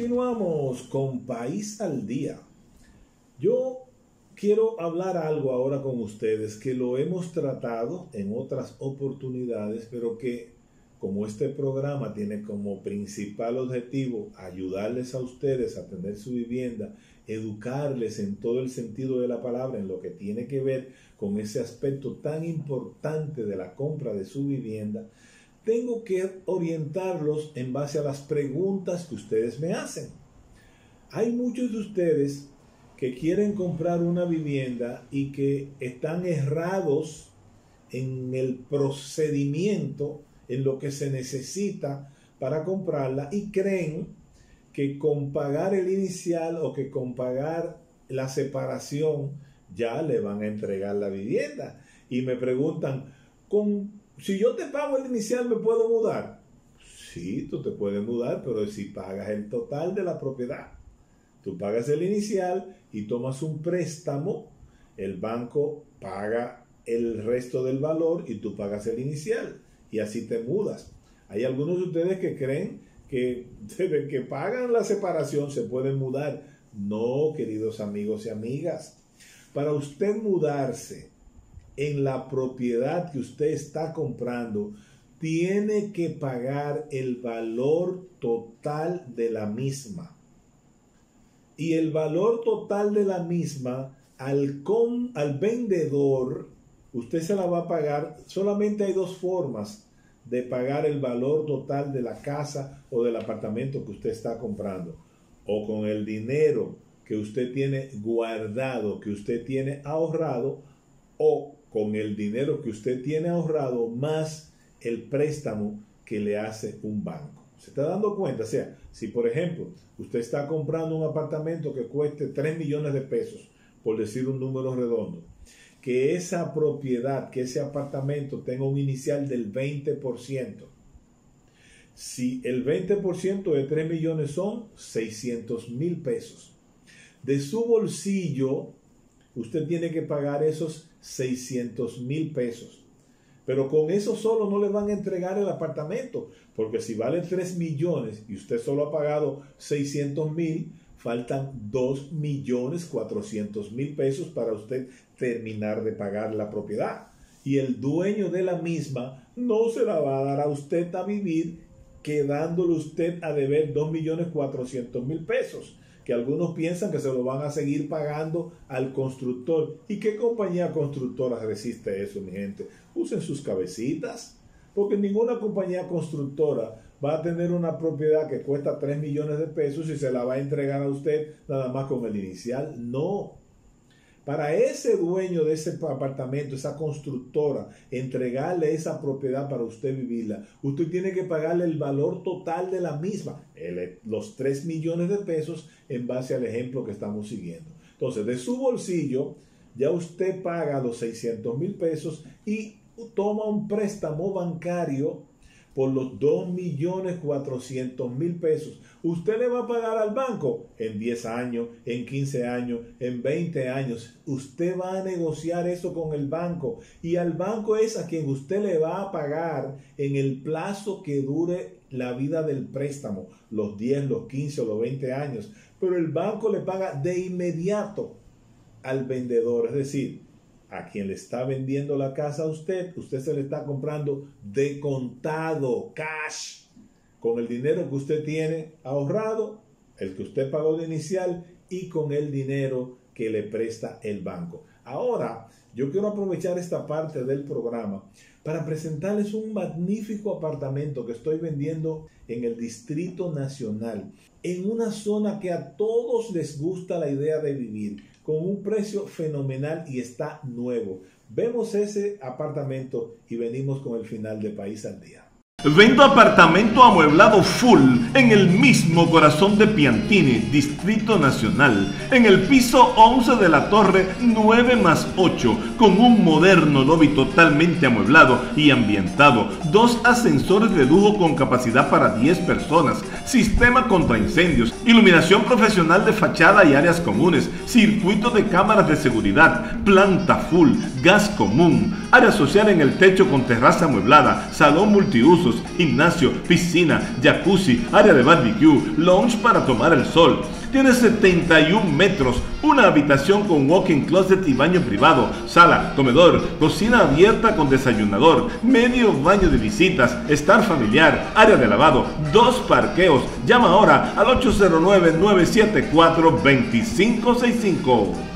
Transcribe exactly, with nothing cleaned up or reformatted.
Continuamos con País al Día. Yo quiero hablar algo ahora con ustedes que lo hemos tratado en otras oportunidades, pero que como este programa tiene como principal objetivo ayudarles a ustedes a tener su vivienda, educarles en todo el sentido de la palabra, en lo que tiene que ver con ese aspecto tan importante de la compra de su vivienda, tengo que orientarlos en base a las preguntas que ustedes me hacen. Hay muchos de ustedes que quieren comprar una vivienda y que están errados en el procedimiento, en lo que se necesita para comprarla, y creen que con pagar el inicial o que con pagar la separación ya le van a entregar la vivienda. Y me preguntan, ¿con si yo te pago el inicial, ¿me puedo mudar? Sí, tú te puedes mudar, pero si pagas el total de la propiedad. Tú pagas el inicial y tomas un préstamo, el banco paga el resto del valor y tú pagas el inicial. Y así te mudas. Hay algunos de ustedes que creen que desde que pagan la separación se pueden mudar. No, queridos amigos y amigas. Para usted mudarse en la propiedad que usted está comprando, tiene que pagar el valor total de la misma. Y el valor total de la misma al, con, al vendedor, usted se la va a pagar. Solamente hay dos formas de pagar el valor total de la casa o del apartamento que usted está comprando. O con el dinero que usted tiene guardado, que usted tiene ahorrado, o con el dinero que usted tiene ahorrado más el préstamo que le hace un banco. ¿Se está dando cuenta? O sea, si por ejemplo usted está comprando un apartamento que cueste tres millones de pesos, por decir un número redondo, que esa propiedad, que ese apartamento tenga un inicial del veinte por ciento. Si el veinte por ciento de tres millones son seiscientos mil pesos. De su bolsillo, usted tiene que pagar esos seiscientos mil pesos. Pero con eso solo no le van a entregar el apartamento, porque si vale tres millones y usted solo ha pagado seiscientos mil, faltan dos millones cuatrocientos mil pesos para usted terminar de pagar la propiedad. Y el dueño de la misma no se la va a dar a usted a vivir, quedándole usted a deber dos millones cuatrocientos mil pesos, que algunos piensan que se lo van a seguir pagando al constructor. ¿Y qué compañía constructora resiste eso, mi gente? Usen sus cabecitas, porque ninguna compañía constructora va a tener una propiedad que cuesta tres millones de pesos y se la va a entregar a usted nada más con el inicial. No. Para ese dueño de ese apartamento, esa constructora, entregarle esa propiedad para usted vivirla, usted tiene que pagarle el valor total de la misma, el, los tres millones de pesos, en base al ejemplo que estamos siguiendo. Entonces, de su bolsillo, ya usted paga los seiscientos mil pesos y toma un préstamo bancario por los dos millones cuatrocientos mil pesos. Usted le va a pagar al banco en diez años, en quince años, en veinte años. Usted va a negociar eso con el banco, y al banco es a quien usted le va a pagar en el plazo que dure la vida del préstamo, los diez, los quince o los veinte años. Pero el banco le paga de inmediato al vendedor, es decir, a quien le está vendiendo la casa a usted, usted se le está comprando de contado, cash, con el dinero que usted tiene ahorrado, el que usted pagó de inicial, y con el dinero que le presta el banco. Ahora, yo quiero aprovechar esta parte del programa para presentarles un magnífico apartamento que estoy vendiendo en el Distrito Nacional, en una zona que a todos les gusta la idea de vivir, con un precio fenomenal, y está nuevo. Vemos ese apartamento y venimos con el final de País al Día. Vendo apartamento amueblado full en el mismo corazón de Piantini, Distrito Nacional, en el piso once de la torre nueve más ocho, con un moderno lobby totalmente amueblado y ambientado, dos ascensores de lujo con capacidad para diez personas, sistema contra incendios, iluminación profesional de fachada y áreas comunes, circuito de cámaras de seguridad, planta full, gas común, área social en el techo con terraza amueblada, salón multiuso, multiusos, gimnasio, piscina, jacuzzi, área de barbecue, lounge para tomar el sol. Tiene setenta y un metros, una habitación con walk-in closet y baño privado, sala, comedor, cocina abierta con desayunador, medio baño de visitas, estar familiar, área de lavado, dos parqueos. Llama ahora al ocho cero nueve, nueve siete cuatro, dos cinco seis cinco.